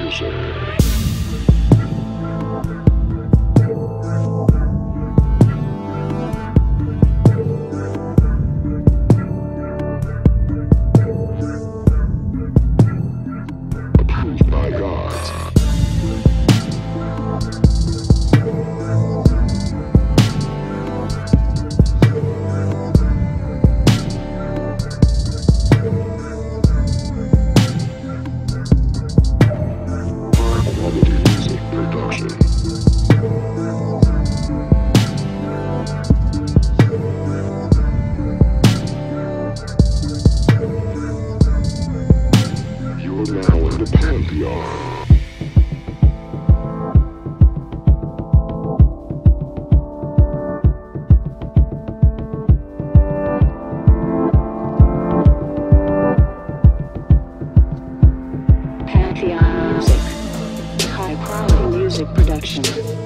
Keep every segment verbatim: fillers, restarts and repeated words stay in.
Muzik. Approved by God. You're now in the Pantheon. Pantheon Muzik. High quality music production.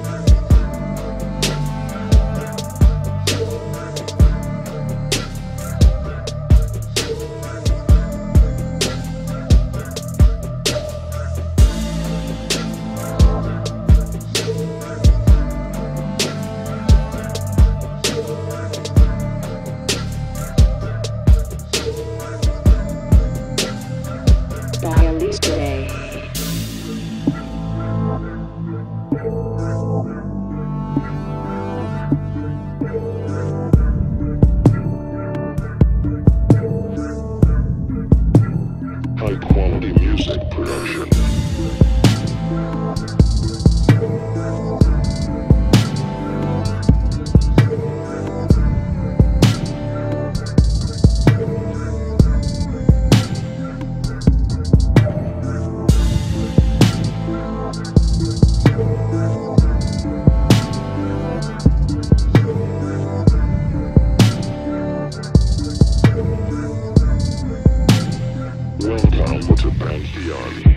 Buy a lease today. High quality music production. Welcome to Pantheon.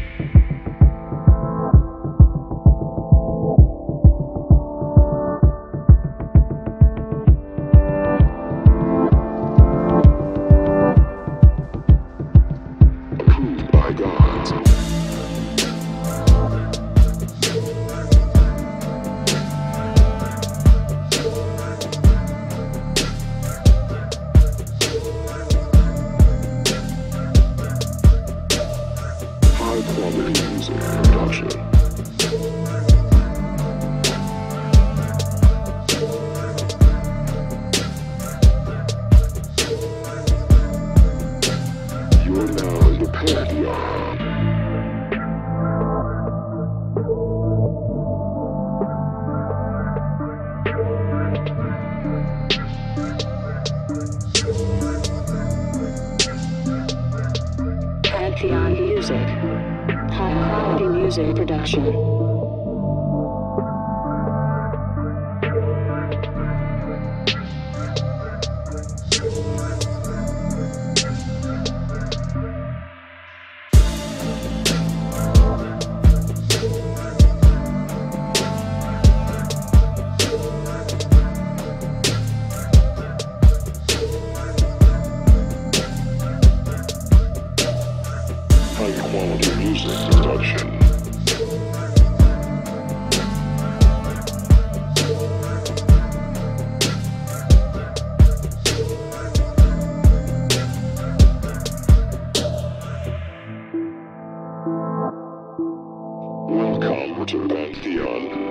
Approved by God. High quality music production. You're now in the Pantheon. Pantheon Muzik. High quality music production. High quality music production. Welcome to Pantheon.